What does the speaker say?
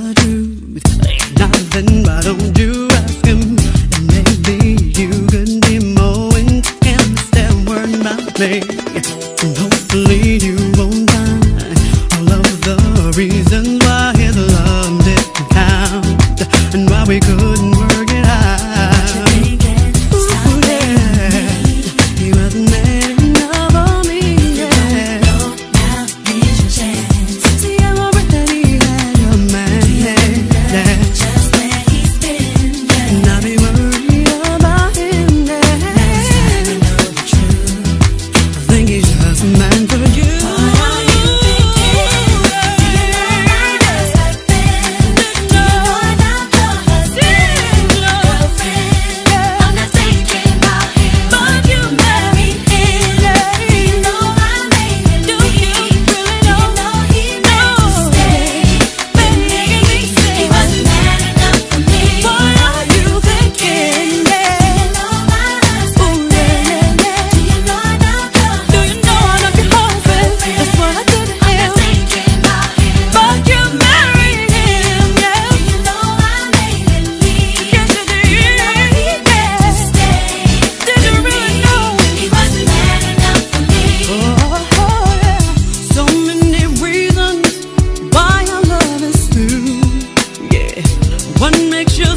the truth. Ain't nothing, why don't you ask him? And maybe you could be more intense than word about me. And hopefully you won't find all of the reasons why his love didn't count and why we couldn't work it out. Ooh, yeah. He wasn't man enough for me. Yeah. Now here's your chance. See, I'm already had your man. Yeah. Just where he's been. Yeah. And I'll be worried about him. Yeah. Now it's time to know the truth. I think he's just a man for you. What makes you